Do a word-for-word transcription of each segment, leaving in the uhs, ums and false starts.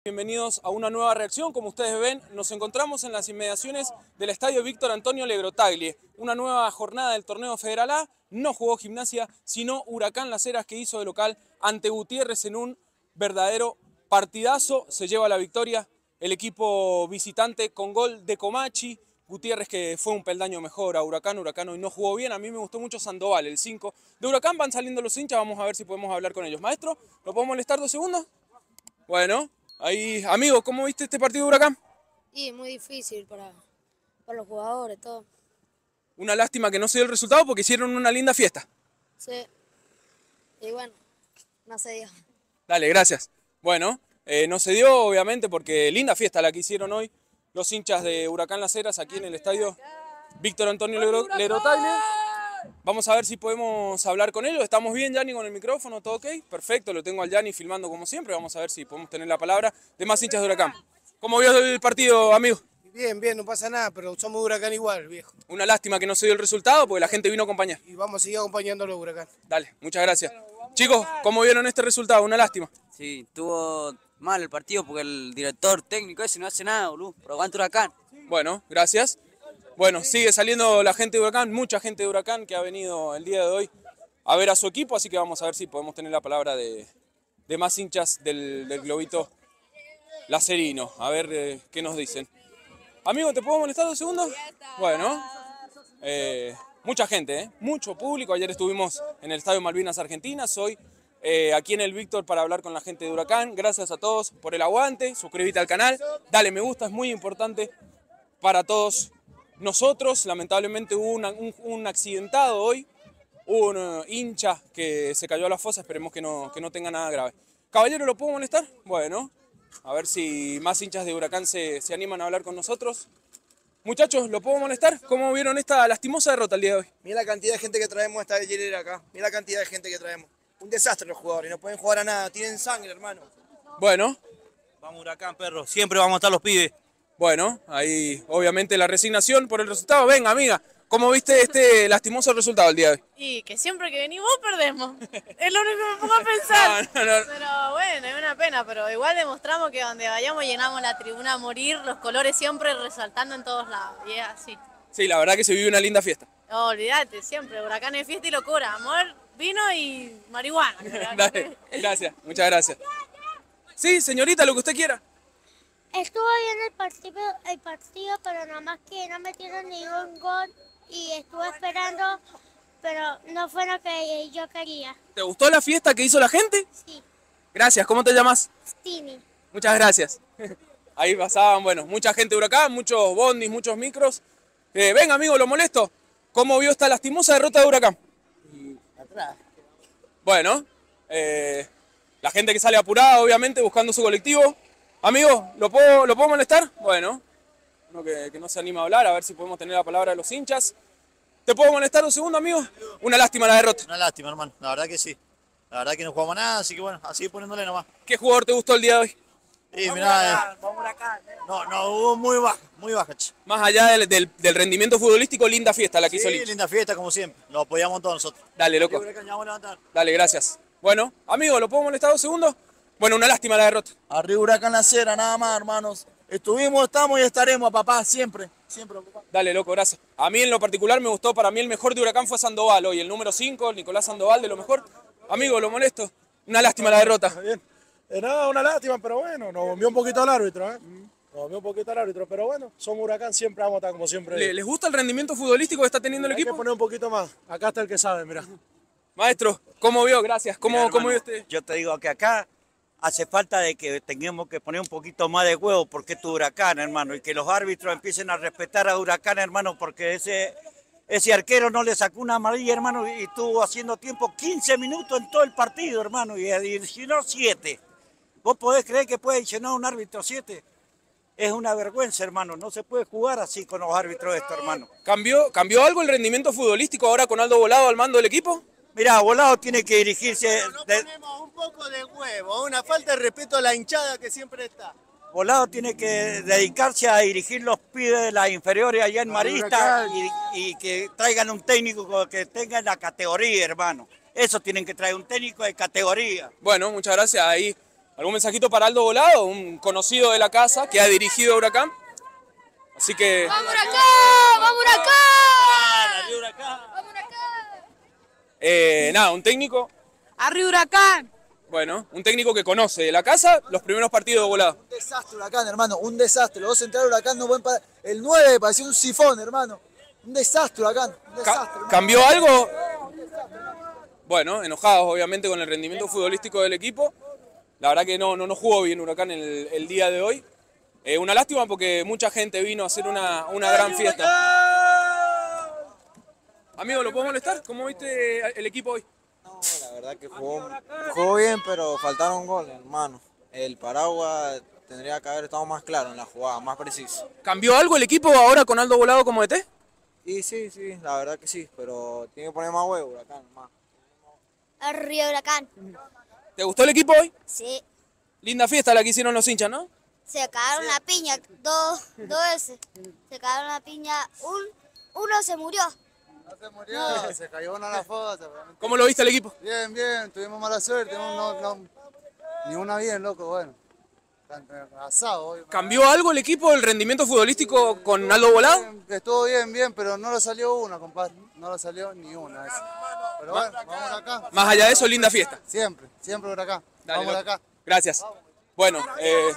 Bienvenidos a una nueva reacción. Como ustedes ven, nos encontramos en las inmediaciones del estadio Víctor Antonio Legrotaglie. Una nueva jornada del torneo Federal A. No jugó Gimnasia, sino Huracán Las Heras, que hizo de local ante Gutiérrez en un verdadero partidazo. Se lleva la victoria el equipo visitante con gol de Comachi. Gutiérrez, que fue un peldaño mejor a Huracán. Huracán hoy no jugó bien. A mí me gustó mucho Sandoval, el cinco. De Huracán van saliendo los hinchas. Vamos a ver si podemos hablar con ellos. Maestro, ¿lo podemos molestar dos segundos? Bueno. Ahí, amigo, ¿cómo viste este partido de Huracán? Y muy difícil para, para los jugadores, todo. Una lástima que no se dio el resultado porque hicieron una linda fiesta. Sí. Y bueno, no se dio. Dale, gracias. Bueno, eh, no se dio obviamente porque linda fiesta la que hicieron hoy los hinchas de Huracán Las Heras aquí en el estadio Víctor Antonio Legrotaglie. Vamos a ver si podemos hablar con ellos. ¿Estamos bien, Yanni, con el micrófono? ¿Todo ok? Perfecto, lo tengo al Yanni filmando como siempre. Vamos a ver si podemos tener la palabra de más hinchas de Huracán. ¿Cómo vio el partido, amigo? Bien, bien, no pasa nada, pero somos de Huracán igual, viejo. Una lástima que no se dio el resultado porque la gente vino a acompañar. Y vamos a seguir acompañándolo, Huracán. Dale, muchas gracias. Chicos, ¿cómo vieron este resultado? Una lástima. Sí, estuvo mal el partido porque el director técnico ese no hace nada, boludo. Pero aguanta Huracán. Bueno, gracias. Bueno, sigue saliendo la gente de Huracán, mucha gente de Huracán que ha venido el día de hoy a ver a su equipo, así que vamos a ver si podemos tener la palabra de, de más hinchas del, del globito lacerino. A ver eh, qué nos dicen. Amigo, ¿te puedo molestar dos segundos? Bueno, eh, mucha gente, ¿eh? Mucho público. Ayer estuvimos en el Estadio Malvinas Argentinas, hoy eh, aquí en el Víctor para hablar con la gente de Huracán. Gracias a todos por el aguante, suscríbete al canal, dale me gusta, es muy importante para todos nosotros. Lamentablemente hubo una, un, un accidentado hoy, un uh, hincha que se cayó a la fosa, esperemos que no, que no tenga nada grave. Caballero, ¿lo puedo molestar? Bueno, a ver si más hinchas de Huracán se, se animan a hablar con nosotros. Muchachos, ¿lo puedo molestar? ¿Cómo vieron esta lastimosa derrota el día de hoy? Mira la cantidad de gente que traemos esta ayer acá, mira la cantidad de gente que traemos. Un desastre los jugadores, no pueden jugar a nada, tienen sangre, hermano. Bueno. Vamos Huracán, perro, siempre vamos a estar los pibes. Bueno, ahí obviamente la resignación por el resultado. Venga, amiga, ¿cómo viste este lastimoso resultado el día de hoy? Y que siempre que venimos perdemos. Es lo único que me pongo a pensar. No, no, no. Pero bueno, es una pena, pero igual demostramos que donde vayamos llenamos la tribuna a morir, los colores siempre resaltando en todos lados. Y es así. Sí, la verdad que se vive una linda fiesta. No, olvídate, siempre. Huracán es fiesta y locura. Amor, vino y marihuana. Dale, gracias, muchas gracias. Sí, señorita, lo que usted quiera. Estuvo bien el partido, el partido, pero nada más que no metieron ningún gol y estuve esperando, pero no fue lo que yo quería. ¿Te gustó la fiesta que hizo la gente? Sí. Gracias, ¿cómo te llamas? Stini. Muchas gracias. Ahí pasaban, bueno, mucha gente de Huracán, muchos bondis, muchos micros. Eh, venga, amigo, lo molesto. ¿Cómo vio esta lastimosa derrota de Huracán? Y atrás. Bueno, eh, la gente que sale apurada, obviamente, buscando su colectivo. Amigo, ¿lo puedo, ¿lo puedo molestar? Bueno, uno que, que no se anima a hablar, a ver si podemos tener la palabra de los hinchas. ¿Te puedo molestar un segundo, amigo? Una lástima la derrota. Una lástima, hermano, la verdad que sí. La verdad que no jugamos nada, así que bueno, así poniéndole nomás. ¿Qué jugador te gustó el día de hoy? Y mirá, eh, no, no, hubo muy baja, muy baja. Che. Más allá del, del, del rendimiento futbolístico, linda fiesta la que hizo Sí, Lynch. linda fiesta como siempre, lo apoyamos todos nosotros. Dale, loco. Huracán, ya vamos a levantar. Dale, gracias. Bueno, amigo, ¿lo puedo molestar dos segundos? Bueno, una lástima la derrota. Arriba Huracán Las Heras, nada más, hermanos. Estuvimos, estamos y estaremos, papá, siempre. Siempre, papá. Dale, loco, gracias. A mí en lo particular me gustó, para mí el mejor de Huracán fue Sandoval hoy, el número cinco, Nicolás Sandoval, de lo mejor. Amigo, lo molesto. Una lástima la derrota. Bien. Eh, nada, una lástima, pero bueno, nos volvió un poquito al árbitro, ¿eh? Nos volvió un poquito al árbitro, pero bueno, somos Huracán, siempre vamos a estar como siempre. ¿Le- ¿Les gusta el rendimiento futbolístico que está teniendo el Hay que equipo? poner un poquito más. Acá está el que sabe, mira. Maestro, ¿cómo vio? Gracias. ¿Cómo, Mira, ¿cómo hermano, vio usted? Yo te digo que acá hace falta de que tengamos que poner un poquito más de huevo porque es tu Huracán, hermano, y que los árbitros empiecen a respetar a Huracán, hermano, porque ese, ese arquero no le sacó una amarilla, hermano, y estuvo haciendo tiempo quince minutos en todo el partido, hermano, y adicionó siete. ¿Vos podés creer que puede adicionar un árbitro siete? Es una vergüenza, hermano, no se puede jugar así con los árbitros esto, hermano. ¿Cambió, ¿Cambió algo el rendimiento futbolístico ahora con Aldo Volado al mando del equipo? Mirá, Volado tiene que dirigirse... No de- ponemos un poco de huevo, una falta de respeto a la hinchada que siempre está. Volado tiene que dedicarse a dirigir los pibes de las inferiores allá en Marista y, y que traigan un técnico que tenga la categoría, hermano. Eso tienen que traer, un técnico de categoría. Bueno, muchas gracias. Ahí ¿Algún mensajito para Aldo Volado, un conocido de la casa que ha dirigido a Huracán? Así que... ¡Vamos Huracán! ¡Vamos Huracán! Huracán! Eh, nada, un técnico, ¡Arriba Huracán! bueno, un técnico que conoce de la casa los primeros partidos de Volado. Un desastre Huracán, hermano, un desastre. Los dos centrales Huracán no pueden parar. El nueve parecía un sifón, hermano. Un desastre Huracán, un desastre. Ca- hermano. ¿Cambió algo? Bueno, enojados obviamente con el rendimiento futbolístico del equipo. La verdad que no, no, no jugó bien Huracán el, el día de hoy. Eh, una lástima porque mucha gente vino a hacer una, una gran fiesta. Amigo, ¿lo puedo molestar? ¿Cómo viste el equipo hoy? No, la verdad que jugó, jugó bien, pero faltaron goles, hermano. El paraguas tendría que haber estado más claro en la jugada, más preciso. ¿Cambió algo el equipo ahora con Aldo Volado como D T? Y sí, sí, la verdad que sí, pero tiene que poner más huevo, Huracán, más. Arriba Huracán. ¿Te gustó el equipo hoy? Sí. Linda fiesta la que hicieron los hinchas, ¿no? Se cagaron la piña, dos, dos veces. Se cagaron la piña, un, uno se murió. No se murió, se cayó una a la foto. ¿Cómo lo viste el equipo? Bien, bien, tuvimos mala suerte, no, no, no, ni una bien, loco, bueno. Asado hoy. ¿Cambió algo el equipo, el rendimiento futbolístico con Aldo Volado? Bien, estuvo bien, bien, pero no le salió una, compadre. No le salió ni una. Esa. Pero bueno, vamos acá. Más allá de eso, linda fiesta. Siempre, siempre por acá. Dale, vamos loco. acá. Gracias. Bueno, eh,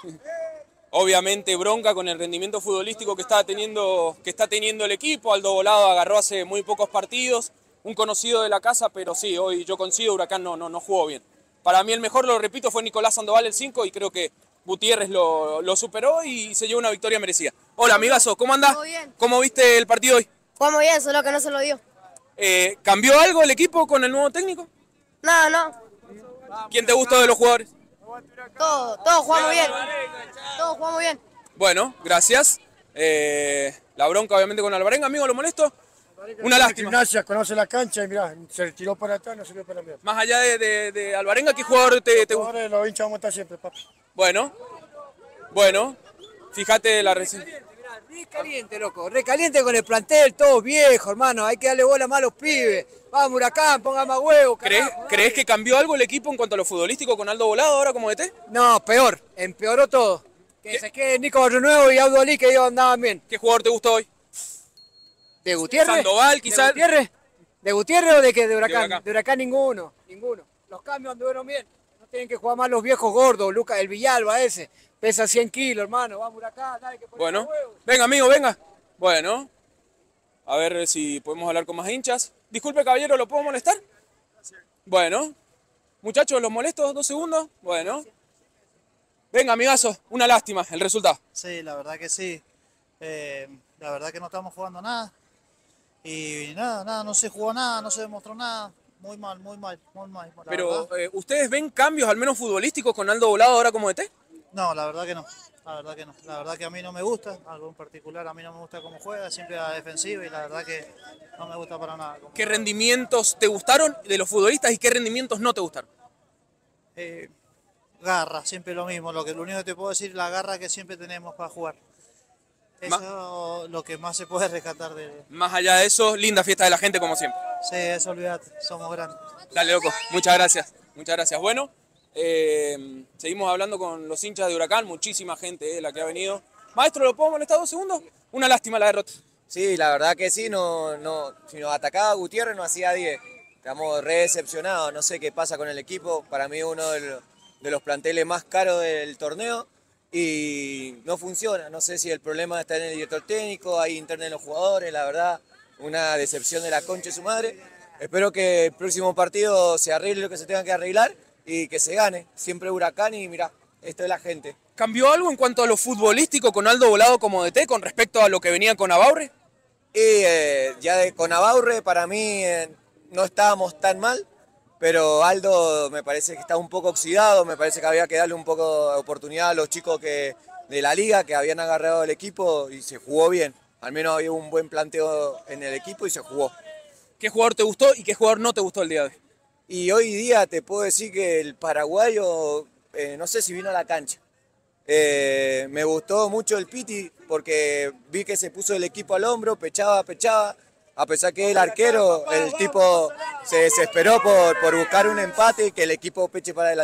obviamente bronca con el rendimiento futbolístico que está teniendo, que está teniendo el equipo. Aldo Volado agarró hace muy pocos partidos, un conocido de la casa, pero sí, hoy yo coincido, Huracán no, no, no jugó bien. Para mí el mejor, lo repito, fue Nicolás Sandoval el cinco y creo que Gutiérrez lo, lo superó y se llevó una victoria merecida. Hola, amigazo, ¿cómo andás? Muy bien. ¿Cómo viste el partido hoy? Jugamos bien, solo que no se lo dio. Eh, ¿Cambió algo el equipo con el nuevo técnico? No, no. ¿Quién te gustó de los jugadores? Todos, todos jugamos bien. Todos jugamos bien. Bueno, gracias. Eh, la bronca obviamente con Alvarenga, amigo, ¿lo molesto? Una lástima. Gimnasia, conoce la cancha y mirá, se tiró para atrás, no se dio para la mierda. Más allá de, de, de Alvarenga, ¿qué jugador te, te gusta? Ahora los hinchas vamos a estar siempre, papi. Bueno, bueno, fíjate la reseña. Re caliente, loco, re caliente con el plantel, todo viejo, hermano, hay que darle bola más a los pibes. Vamos, Huracán, ponga más huevos. ¿Crees, ¿Crees que cambió algo el equipo en cuanto a lo futbolístico con Aldo Volado ahora como D T? No, peor, empeoró todo. Que se quede Nico Barrionuevo y Audo Ali, que ellos andaban bien. ¿Qué jugador te gustó hoy? ¿De Gutiérrez? Sandoval, quizás. ¿De Gutiérrez? ¿De Gutiérrez o de qué? De Huracán. De Huracán. De Huracán ninguno, ninguno. Los cambios anduvieron bien. No tienen que jugar más los viejos gordos, Lucas, el Villalba ese. Pesa cien kilos, hermano. Vamos Huracán, dale que poner Bueno, los huevos. venga amigo, venga. Bueno, a ver si podemos hablar con más hinchas. Disculpe caballero, ¿lo puedo molestar? Bueno, muchachos, ¿los molesto dos segundos? Bueno. Venga, amigazo, una lástima el resultado. Sí, la verdad que sí. Eh, la verdad que no estamos jugando nada. Y nada, nada, no se jugó nada, no se demostró nada. Muy mal, muy mal, muy mal. la Pero, verdad. eh, ¿ustedes ven cambios al menos futbolísticos con Aldo Volado ahora como D T? No, la verdad que no. La verdad que no. La verdad que a mí no me gusta, algo en particular, a mí no me gusta cómo juega, siempre a la defensiva y la verdad que no me gusta para nada. ¿Qué rendimientos te gustaron de los futbolistas y qué rendimientos no te gustaron? Eh, garra, siempre lo mismo. Lo que lo único que te puedo decir, la garra que siempre tenemos para jugar. Eso es lo que más se puede rescatar de... Más allá de eso, linda fiesta de la gente como siempre. Sí, eso olvídate, somos grandes. Dale, loco. Muchas gracias. Muchas gracias. Bueno, eh, seguimos hablando con los hinchas de Huracán. Muchísima gente eh, la que ha venido. Maestro, ¿lo puedo molestar dos segundos? Una lástima la derrota. Sí, la verdad que sí. No, no, si nos atacaba Gutiérrez no hacía diez. Estamos re decepcionados. No sé qué pasa con el equipo. Para mí uno de los, de los planteles más caros del torneo. Y no funciona. No sé si el problema está en el director técnico, hay internet en los jugadores. La verdad, una decepción de la concha de su madre. Espero que el próximo partido se arregle lo que se tenga que arreglar y que se gane. Siempre Huracán y mirá, esto es la gente. ¿Cambió algo en cuanto a lo futbolístico con Aldo Volado como D T con respecto a lo que venía con Abaurre? Y eh, ya de, con Abaurre para mí eh, no estábamos tan mal, pero Aldo me parece que está un poco oxidado, me parece que había que darle un poco de oportunidad a los chicos que, de la liga que habían agarrado el equipo y se jugó bien. Al menos había un buen planteo en el equipo y se jugó. ¿Qué jugador te gustó y qué jugador no te gustó el día de hoy? Y hoy día te puedo decir que el paraguayo, eh, no sé si vino a la cancha. Eh, me gustó mucho el Piti porque vi que se puso el equipo al hombro, pechaba, pechaba. A pesar que el arquero, el tipo se desesperó por, por buscar un empate y que el equipo peche para adelante.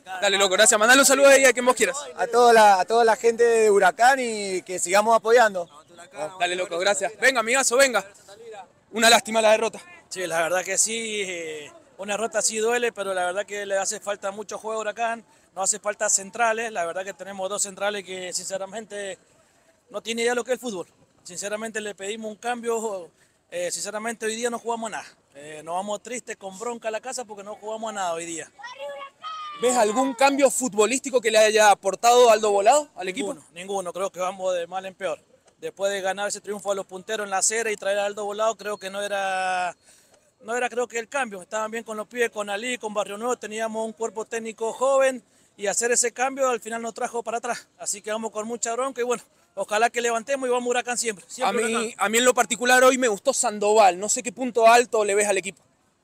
Dale, loco, gracias. Mandale un saludo ahí a quien vos quieras. A toda la, a toda la gente de Huracán y que sigamos apoyando. Dale, loco, gracias. Venga, amigazo, venga. Una lástima la derrota. Sí, la verdad que sí, eh, una derrota sí duele, pero la verdad que le hace falta mucho juego a Huracán, no hace falta centrales, la verdad que tenemos dos centrales que sinceramente no tienen idea de lo que es el fútbol. Sinceramente le pedimos un cambio, eh, sinceramente hoy día no jugamos nada. Eh, nos vamos tristes con bronca a la casa porque no jugamos a nada hoy día. ¿Ves algún cambio futbolístico que le haya aportado Aldo Volado al equipo? Ninguno, ninguno, creo que vamos de mal en peor. Después de ganar ese triunfo a los punteros en la acera y traer a Aldo Volado, creo que no era, no era creo que el cambio. Estaban bien con los pibes, con Ali, con Barrio Nuevo, teníamos un cuerpo técnico joven y hacer ese cambio al final nos trajo para atrás. Así que vamos con mucha bronca y bueno, ojalá que levantemos y vamos a Huracán siempre. siempre a, mí, Huracán. a mí en lo particular hoy me gustó Sandoval, no sé qué punto alto le ves al equipo.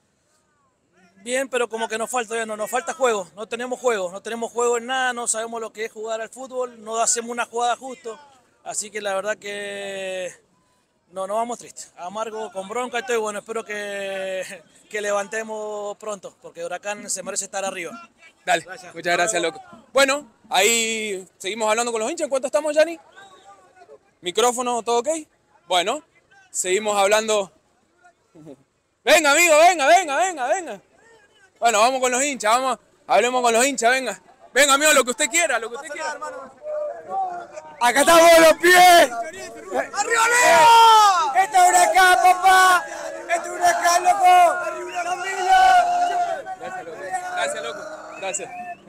Bien, pero como que nos falta, ya no, nos falta juego, no tenemos juego, no tenemos juego en nada, no sabemos lo que es jugar al fútbol, no hacemos una jugada justo. Así que la verdad que no, nos vamos tristes, amargo, con bronca y todo, y bueno, espero que, que levantemos pronto, porque Huracán se merece estar arriba. Dale, Gracias. muchas gracias, loco. Bueno, ahí seguimos hablando con los hinchas. ¿En cuánto estamos, Yanni? ¿Micrófono, todo ok? Bueno, seguimos hablando. Venga, amigo, venga, venga, venga, venga. Bueno, vamos con los hinchas, vamos, hablemos con los hinchas, venga. Venga, amigo, lo que usted quiera, lo que usted quiera. ¡Acá estamos los pies! ¡Arriba, Leo! ¡Este es Huracán, papá! ¡Este es Huracán, loco! ¡Arriba, Gracias, loco. Gracias, loco. Gracias.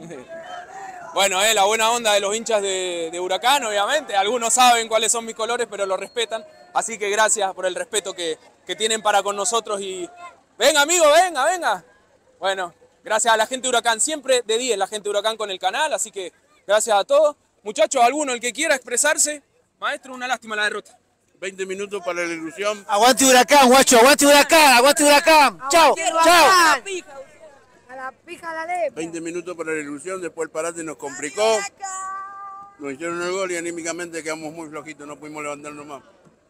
Bueno, eh, la buena onda de los hinchas de, de Huracán, obviamente. Algunos saben cuáles son mis colores, pero lo respetan. Así que gracias por el respeto que, que tienen para con nosotros. Y venga, amigo, venga, venga. Bueno, gracias a la gente de Huracán. Siempre de diez la gente de Huracán con el canal. Así que gracias a todos. Muchachos, alguno, el que quiera expresarse. Maestro, una lástima la derrota. veinte minutos para la ilusión. Aguante Huracán, guacho, aguante Huracán, aguante Huracán. Chao, chao. A la pija, a la lepra. veinte minutos para la ilusión, después el parate nos complicó. Nos hicieron el gol y anímicamente quedamos muy flojitos, no pudimos levantarnos más.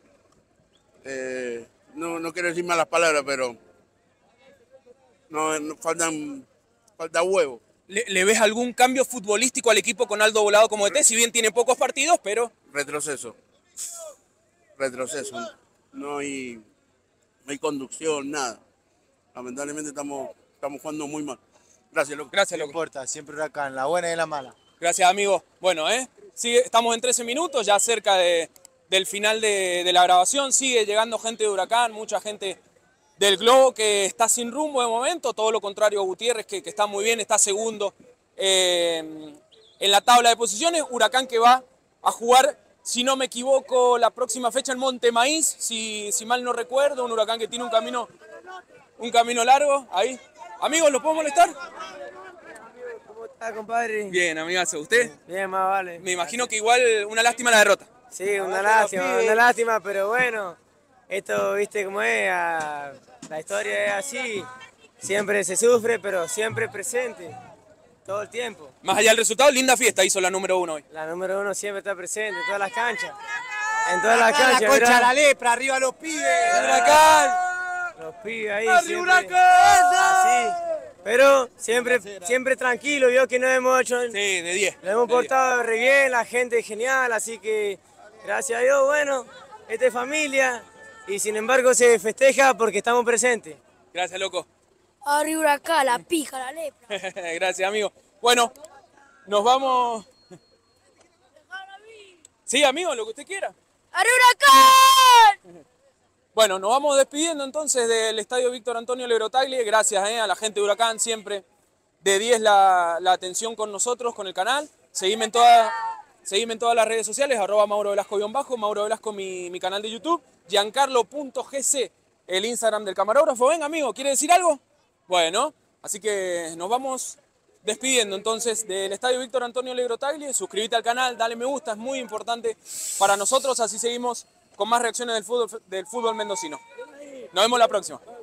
Eh, no, no quiero decir malas palabras, pero no, no, faltan, falta huevo. ¿Le, ¿Le ves algún cambio futbolístico al equipo con Aldo Volado como D T? Si bien tiene pocos partidos, pero... Retroceso. Retroceso. No hay, no hay conducción, nada. Lamentablemente estamos, estamos jugando muy mal. Gracias, loco. Gracias, loco. No importa, siempre Huracán, la buena y la mala. Gracias, amigo. Bueno, ¿eh? Sigue, estamos en trece minutos, ya cerca de, del final de, de la grabación. Sigue llegando gente de Huracán, mucha gente del Globo que está sin rumbo de momento. Todo lo contrario a Gutiérrez, que, que está muy bien, está segundo eh, en la tabla de posiciones. Huracán que va a jugar, si no me equivoco, la próxima fecha en Montemaíz, si, si mal no recuerdo. Un Huracán que tiene un camino, un camino largo. Ahí. Amigos, ¿los puedo molestar? ¿Cómo está, compadre? Bien, amigazo. ¿Usted? Bien, más vale. Me imagino que igual una lástima la derrota. Sí, una lástima, una lástima, pero bueno, esto, viste cómo es, a- la historia es así, siempre se sufre, pero siempre presente, todo el tiempo. Más allá del resultado, linda fiesta hizo la número uno hoy. La número uno siempre está presente, en todas las canchas, en todas las Acá canchas. la concha mirá. la lepra, arriba los pibes. Huracán. Los pibes ahí siempre, así. Pero siempre, siempre tranquilo, vio que no hemos hecho... Sí, de diez. Lo hemos portado re bien, la gente es genial, así que gracias a Dios, bueno, esta es familia y sin embargo se festeja porque estamos presentes. Gracias, loco. Arriba Huracán, la pija, la lepra. Gracias, amigo. Bueno, nos vamos... Sí, amigo, lo que usted quiera. ¡Arriba Huracán! Bueno, nos vamos despidiendo entonces del Estadio Víctor Antonio Legrotaglie. Gracias eh, a la gente de Huracán, siempre de diez la, la atención con nosotros, con el canal. Seguime en, toda, seguime en todas las redes sociales, arroba Mauro Velasco guión bajo, Mauro Velasco mi, mi canal de YouTube, giancarlo punto g c, el Instagram del camarógrafo. Venga, amigo, ¿quiere decir algo? Bueno, así que nos vamos despidiendo entonces del Estadio Víctor Antonio Legrotaglie. Suscríbete al canal, dale me gusta, es muy importante para nosotros, así seguimos con más reacciones del fútbol, del fútbol mendocino. Nos vemos la próxima.